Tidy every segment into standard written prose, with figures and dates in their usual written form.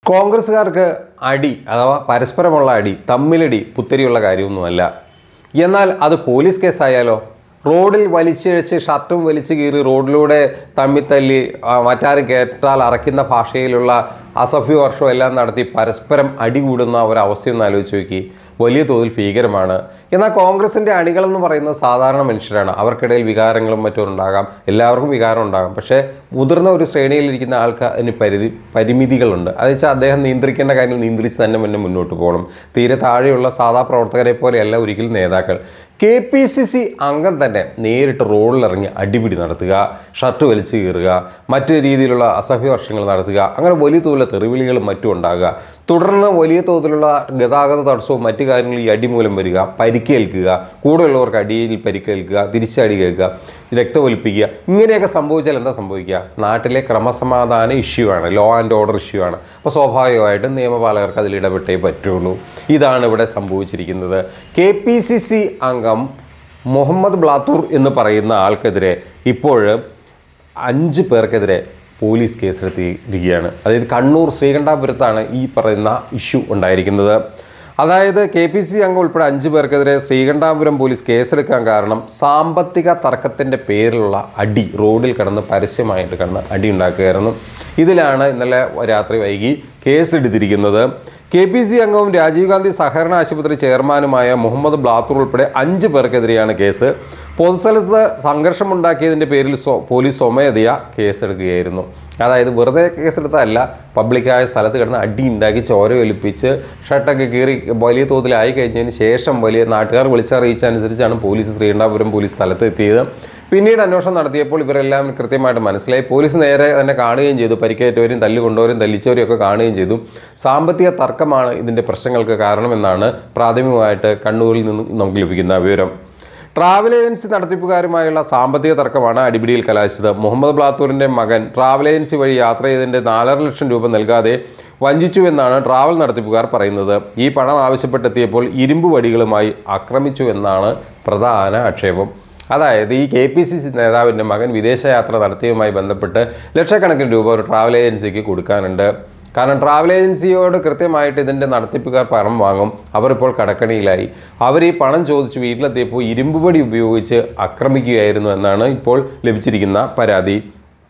കോൺഗ്രസ്സുകാർക്ക് അടി അഥവാ പരസ്പരമുള്ള അടി തമ്മിലടി പുത്തരിയുള്ള കാര്യമൊന്നുമല്ല. എന്നാൽ അത് പോലീസ് കേസായാലോ? റോഡിൽ വലിച്ചിഴച്ച് ഷർട്ടും വലിച്ചു കീറി റോഡിലൂടെ തമ്മിത്തല്ലി മറ്റാരും കേട്ടാൽ അറയ്ക്കുന്ന ഭാഷയിലുള്ള അസഭ്യവർഷം എല്ലാം നടത്തി പരസ്പരം അടി കൂടുന്ന ഒരവസ്ഥയൊന്ന് ആലോചിച്ച് നോക്കി. വലിയ തോതിൽ ഭീകരമാണ്. എന്നാൽ കോൺഗ്രസിൻ്റെ അണികളെന്ന് പറയുന്നത് സാധാരണ മനുഷ്യരാണ്. അവർക്കിടയിൽ വികാരങ്ങളും മറ്റും ഉണ്ടാകാം, എല്ലാവർക്കും വികാരം ഉണ്ടാകാം. പക്ഷേ മുതിർന്ന ഒരു ശ്രേണിയിലിരിക്കുന്ന ആൾക്ക് അതിന് പരിമിതികളുണ്ട്. അത് വെച്ചാൽ അദ്ദേഹം നിയന്ത്രിക്കേണ്ട കാര്യങ്ങൾ നിയന്ത്രിച്ച് തന്നെ മുന്നോട്ട് പോകണം. തീരെ താഴെയുള്ള സാധാ പ്രവർത്തകരെ പോലെയല്ല ഒരിക്കലും നേതാക്കൾ. KPCC അംഗം തന്നെ നേരിട്ട് റോഡിലിറങ്ങി അടിപിടി നടത്തുക, ഷർട്ട് വലിച്ചു കീറുക, മറ്റു രീതിയിലുള്ള അസഭ്യവർഷങ്ങൾ നടത്തുക, അങ്ങനെ വലിയ തോതിലുള്ള തെറിവിളികളും മറ്റും ഉണ്ടാകുക. തുടർന്ന് വലിയ തോതിലുള്ള ഗതാഗത തടസ്സവും മറ്റു കാര്യങ്ങളും ഈ അടി മൂലം വരിക, പരിക്കേൽക്കുക, കൂടെയുള്ളവർക്ക് അടിയിൽ പരിക്കേൽക്കുക, തിരിച്ചടി കേൾക്കുക, രക്തമൊലിപ്പിക്കുക. ഇങ്ങനെയൊക്കെ സംഭവിച്ചാൽ എന്താ സംഭവിക്കുക? നാട്ടിലെ ക്രമസമാധാന ഇഷ്യൂ ആണ്, ലോ ആൻഡ് ഓർഡർ ഇഷ്യൂ ആണ്. അപ്പോൾ സ്വാഭാവികമായിട്ടും നിയമപാലകർക്ക് അതിൽ ഇടപെട്ടേ പറ്റുള്ളൂ. ഇതാണ് ഇവിടെ സംഭവിച്ചിരിക്കുന്നത്. KPCC അംഗം മുഹമ്മദ് ബ്ലാത്തൂർ എന്ന് പറയുന്ന ആൾക്കെതിരെ ഇപ്പോൾ 5 പേർക്കെതിരെ പോലീസ് കേസെടുത്തിരിക്കുകയാണ്. അതായത് കണ്ണൂർ ശ്രീകണ്ഠാപുരത്താണ് ഈ പറയുന്ന ഇഷ്യൂ ഉണ്ടായിരിക്കുന്നത്. അതായത് KPCC അംഗം ഉൾപ്പെടെ 5 പേർക്കെതിരെ ശ്രീകണ്ഠാപുരം പോലീസ് കേസെടുക്കാൻ കാരണം സാമ്പത്തിക തർക്കത്തിൻ്റെ പേരിലുള്ള അടി, റോഡിൽ കിടന്ന് പരസ്യമായിട്ട് കിടന്ന് അടി ഉണ്ടാക്കുകയായിരുന്നു. ഇതിലാണ് ഇന്നലെ രാത്രി വൈകി കേസെടുത്തിരിക്കുന്നത്. KPCC അംഗവും രാജീവ് ഗാന്ധി സഹകരണ ആശുപത്രി ചെയർമാനുമായ മുഹമ്മദ് ബ്ലാത്തൂർ ഉൾപ്പെടെ 5 പേർക്കെതിരെയാണ് കേസ്. പൊതുസ്ഥലത്ത് സംഘർഷമുണ്ടാക്കിയതിൻ്റെ പേരിൽ പോലീസ് സ്വമേധയാ കേസെടുക്കുകയായിരുന്നു. അതായത് വെറുതെ കേസെടുത്തതല്ല, പബ്ലിക്കായ സ്ഥലത്ത് കിടന്ന് അടി ഉണ്ടാക്കി ചോര ഒലിപ്പിച്ച് ഷർട്ടൊക്കെ കീറി വലിയ തോതിലായി കഴിഞ്ഞതിന് ശേഷം വലിയ നാട്ടുകാർ വിളിച്ചറിയിച്ചനുസരിച്ചാണ് പോലീസ് ശ്രീകണ്ഠാപുരം പോലീസ് സ്ഥലത്ത് എത്തിയത്. പിന്നീട് അന്വേഷണം നടത്തിയപ്പോൾ ഇവരെല്ലാം കൃത്യമായിട്ട് മനസ്സിലായി. പോലീസ് നേരെ തന്നെ കാണുകയും ചെയ്തു, പരിക്കേറ്റവരും തല്ലുകൊണ്ടവരും തല്ലിച്ചവരും ഒക്കെ കാണുകയും ചെയ്തു. സാമ്പത്തിക തർക്കമാണ് ഇതിൻ്റെ പ്രശ്നങ്ങൾക്ക് കാരണമെന്നാണ് പ്രാഥമികമായിട്ട് കണ്ണൂരിൽ നിന്ന് നമുക്ക് ലഭിക്കുന്ന വിവരം. ട്രാവൽ ഏജൻസി നടത്തിപ്പുകാരുമായുള്ള സാമ്പത്തിക തർക്കമാണ് അടിപിടിയിൽ കലാശിച്ചത്. മുഹമ്മദ് ബ്ലാത്തൂരിൻ്റെ മകൻ ട്രാവൽ ഏജൻസി വഴി യാത്ര ചെയ്തതിൻ്റെ 4.5 ലക്ഷം രൂപ നൽകാതെ വഞ്ചിച്ചുവെന്നാണ് ട്രാവൽ നടത്തിപ്പുകാർ പറയുന്നത്. ഈ പണം ആവശ്യപ്പെട്ടെത്തിയപ്പോൾ ഇരുമ്പ് വടികളുമായി ആക്രമിച്ചു എന്നാണ് പ്രധാന ആക്ഷേപം. അതായത് ഈ KPCC നേതാവിൻ്റെ മകൻ വിദേശയാത്ര നടത്തിയതുമായി ബന്ധപ്പെട്ട് ലക്ഷക്കണക്കിന് രൂപ ഒരു ട്രാവൽ ഏജൻസിക്ക് കൊടുക്കാനുണ്ട്. കാരണം ട്രാവൽ ഏജൻസിയോട് കൃത്യമായിട്ട് ഇതിൻ്റെ നടത്തിപ്പുകാർ പണം വാങ്ങും. അവരിപ്പോൾ കടക്കണിയിലായി. അവർ ഈ പണം ചോദിച്ച് വീട്ടിലെത്തിയപ്പോൾ ഇരുമ്പ് വടി ഉപയോഗിച്ച് ആക്രമിക്കുകയായിരുന്നു എന്നാണ് ഇപ്പോൾ ലഭിച്ചിരിക്കുന്ന പരാതി.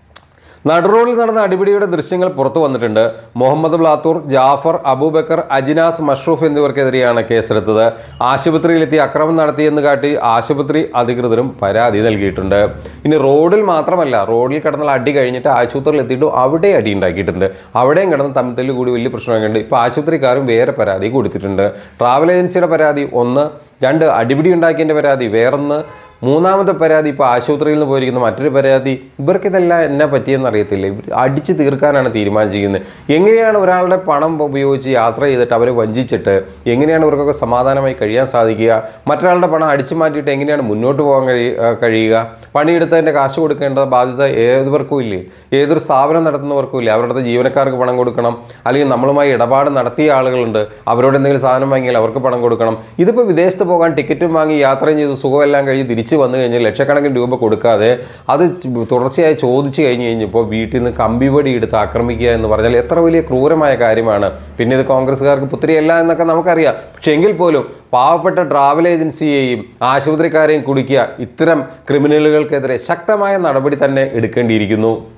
നടുറോഡിൽ നടന്ന അടിപിടിയുടെ ദൃശ്യങ്ങൾ പുറത്തു വന്നിട്ടുണ്ട്. മുഹമ്മദ് ബ്ലാത്തൂർ, ജാഫർ, അബൂബക്കർ, അജിനാസ്, മഷ്റൂഫ് എന്നിവർക്കെതിരെയാണ് കേസെടുത്തത്. ആശുപത്രിയിലെത്തി അക്രമം നടത്തിയെന്ന് കാട്ടി ആശുപത്രി അധികൃതരും പരാതി നൽകിയിട്ടുണ്ട്. ഇനി റോഡിൽ മാത്രമല്ല, റോഡിൽ കിടന്നുള്ള അടി കഴിഞ്ഞിട്ട് ആശുപത്രിയിൽ എത്തിയിട്ടും അവിടെ അടി ഉണ്ടാക്കിയിട്ടുണ്ട്. അവിടെയും കിടന്ന് തമ്മിൽ കൂടി വലിയ പ്രശ്നമൊക്കെ ഉണ്ട്. ഇപ്പോൾ ആശുപത്രിക്കാരും വേറെ പരാതി കൊടുത്തിട്ടുണ്ട്. ട്രാവൽ ഏജൻസിയുടെ പരാതി 1, 2 അടിപിടി ഉണ്ടാക്കിയതിൻ്റെ പരാതി വേറൊന്ന്, 3ാമത്തെ പരാതി ഇപ്പോൾ ആശുപത്രിയിൽ നിന്ന് പോയിരിക്കുന്ന മറ്റൊരു പരാതി. ഇവർക്കിതെല്ലാം എന്നാ പറ്റിയെന്ന് അറിയത്തില്ല. ഇവർ അടിച്ച് തീർക്കാനാണ് തീരുമാനിച്ചിരിക്കുന്നത്. എങ്ങനെയാണ് ഒരാളുടെ പണം ഉപയോഗിച്ച് യാത്ര ചെയ്തിട്ട് അവരെ വഞ്ചിച്ചിട്ട് എങ്ങനെയാണ് ഇവർക്കൊക്കെ സമാധാനമായി കഴിയാൻ സാധിക്കുക? മറ്റൊരാളുടെ പണം അടിച്ചു മാറ്റിയിട്ട് എങ്ങനെയാണ് മുന്നോട്ട് പോകാൻ കഴിയുക? പണിയെടുത്തതിൻ്റെ കാശ് കൊടുക്കേണ്ട ബാധ്യത ഏവർക്കും ഇല്ലേ? ഏതൊരു സ്ഥാപനം നടത്തുന്നവർക്കും ഇല്ലേ? അവരുടെ ജീവനക്കാർക്ക് പണം കൊടുക്കണം, അല്ലെങ്കിൽ നമ്മളുമായി ഇടപാട് നടത്തിയ ആളുകളുണ്ട്, അവരോട് എന്തെങ്കിലും സാധനം വാങ്ങിയാൽ അവർക്ക് പണം കൊടുക്കണം. ഇതിപ്പോൾ വിദേശത്ത് പോകാൻ ടിക്കറ്റും വാങ്ങി യാത്രയും ചെയ്ത് സുഖമെല്ലാം കഴിഞ്ഞ് തിരിച്ച് വന്നു കഴിഞ്ഞാൽ ലക്ഷക്കണക്കിന് രൂപ കൊടുക്കാതെ അത് തുടർച്ചയായി ചോദിച്ചു കഴിഞ്ഞപ്പോൾ വീട്ടിൽ നിന്ന് കമ്പിവടി എടുത്ത് ആക്രമിക്കുക എന്ന് പറഞ്ഞാൽ എത്ര വലിയ ക്രൂരമായ കാര്യമാണ്. പിന്നെ ഇത് കോൺഗ്രസ്സുകാർക്ക് പുത്തിരിയല്ല എന്നൊക്കെ നമുക്കറിയാം. പക്ഷെ എങ്കിൽ പോലും പാവപ്പെട്ട ട്രാവൽ ഏജൻസിയെയും ആശുപത്രിക്കാരെയും കുടുക്കിയ ഇത്തരം ക്രിമിനലുകൾക്കെതിരെ ശക്തമായ നടപടി തന്നെ എടുക്കേണ്ടിയിരിക്കുന്നു.